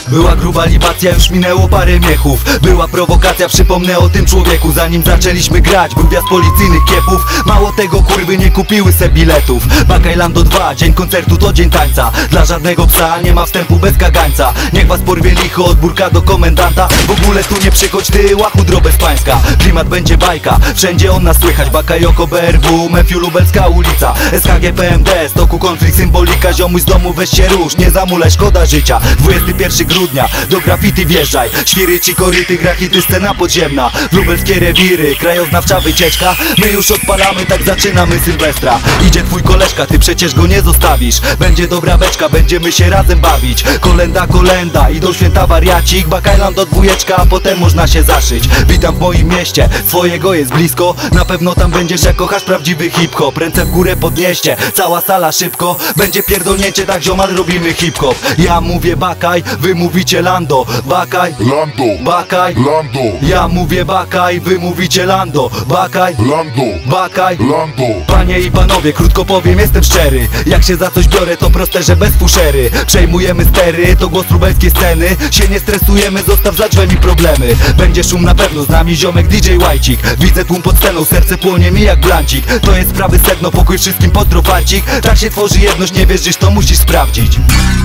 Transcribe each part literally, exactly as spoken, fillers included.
Była gruba libacja, już minęło parę miechów. Była prowokacja, przypomnę o tym człowieku. Zanim zaczęliśmy grać, był wjazd policyjnych kiepów. Mało tego, kurwy nie kupiły se biletów. Bakajlando dwa, dzień koncertu to dzień tańca. Dla żadnego psa nie ma wstępu bez kagańca. Niech was porwie licho od burka do komendanta. W ogóle tu nie przychodź ty, łachu drobę z pańska. Klimat będzie bajka, wszędzie on nas słychać. Bakajoko, B R W, Mefiu, Lubelska ulica. S K G, P M D, stoku konflikt, symbolika. Ziomuś z domu weź się rusz, nie zamulaj, szkoda życia. dwudziestego pierwszego grudnia, do graffiti wjeżdżaj. Świry ci koryty, gra hity, scena podziemna. W lubelskie rewiry, krajoznawcza wycieczka. My już odpalamy, tak zaczynamy Sylwestra. Idzie twój koleżka, ty przecież go nie zostawisz. Będzie dobra beczka, będziemy się razem bawić. Kolenda, kolenda, idą święta wariacik. Bakajlando dwójeczka, a potem można się zaszyć. Witam w moim mieście, twojego jest blisko. Na pewno tam będziesz, jak kochasz prawdziwy hip-hop. Ręce w górę podnieście, cała sala szybko. Będzie pierdolnięcie, tak ziomal robimy hip-hop. Ja mówię bakaj, wy mówicie lando. Bakaj, Lando, bakaj, Lando, ja mówię bakaj, wy mówicie lando. Bakaj, Lando, bakaj, Lando. panie i panowie, krótko powiem, jestem szczery. Jak się za coś biorę, to proste, że bez fuszery. Przejmujemy stery, to głos lubelskie sceny. Się nie stresujemy, zostaw za drzwiami problemy. Będzie szum na pewno, z nami ziomek D J Łajcik. Widzę tłum pod sceną, serce płonie mi jak blancik. To jest sprawy sedno, pokój wszystkim pozdro farcik. Tak się tworzy jedność, nie wierzysz, to musisz sprawdzić.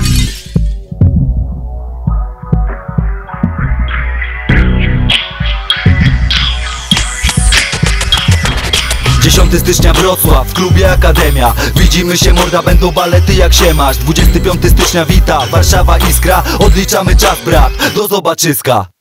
dziesiątego stycznia Wrocław, w klubie Akademia. Widzimy się morda, będą balety jak się masz. dwudziestego piątego stycznia Wita, Warszawa Iskra. Odliczamy czas brat, do zobaczyska.